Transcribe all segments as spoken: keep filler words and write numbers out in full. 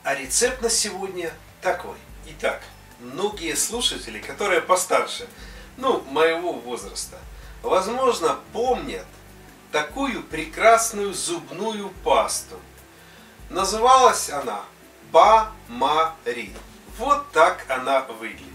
А рецепт на сегодня такой. Итак, многие слушатели, которые постарше, ну, моего возраста, возможно, помнят такую прекрасную зубную пасту. Называлась она Помарин. Вот так она выглядит.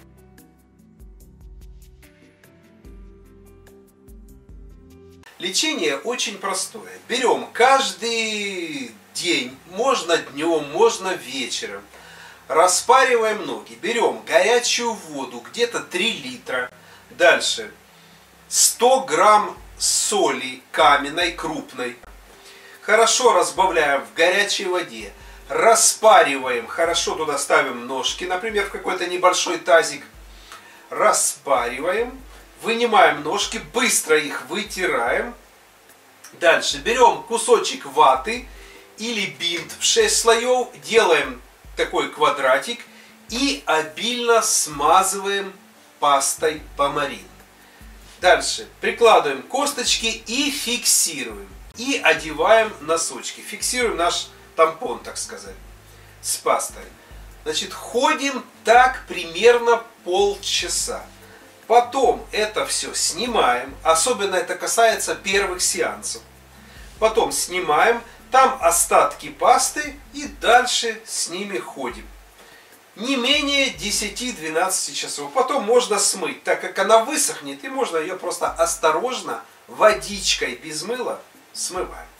Лечение очень простое. Берем каждый день, можно днем, можно вечером. Распариваем ноги. Берем горячую воду, где-то три литра. Дальше сто грамм соли каменной, крупной. Хорошо разбавляем в горячей воде. Распариваем, хорошо туда ставим ножки, например, в какой-то небольшой тазик. Распариваем. Вынимаем ножки, быстро их вытираем. Дальше берем кусочек ваты или бинт в шесть слоев, делаем такой квадратик и обильно смазываем пастой Помарин. Дальше прикладываем косточки и фиксируем. И одеваем носочки. Фиксируем наш тампон, так сказать, с пастой. Значит, ходим так примерно полчаса. Потом это все снимаем, особенно это касается первых сеансов. Потом снимаем, там остатки пасты и дальше с ними ходим. Не менее десяти-двенадцати часов. Потом можно смыть, так как она высохнет, и можно ее просто осторожно водичкой без мыла смываем.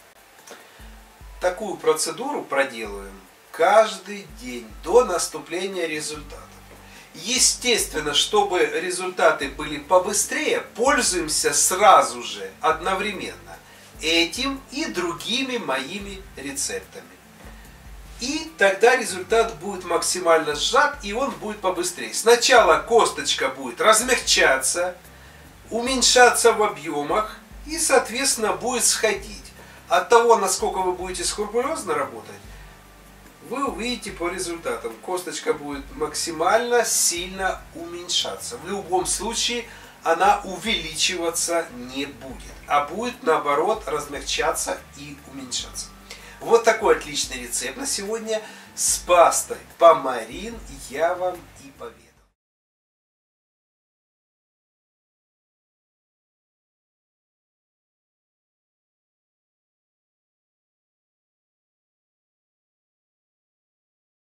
Такую процедуру проделываем каждый день до наступления результата. Естественно, чтобы результаты были побыстрее, пользуемся сразу же, одновременно, этим и другими моими рецептами. И тогда результат будет максимально сжат, и он будет побыстрее. Сначала косточка будет размягчаться, уменьшаться в объемах, и, соответственно, будет сходить. От того, насколько вы будете скрупулезно работать, вы увидите по результатам. Косточка будет максимально сильно уменьшаться. В любом случае она увеличиваться не будет, а будет наоборот размягчаться и уменьшаться. Вот такой отличный рецепт на сегодня с пастой Помарин я вам и поведал.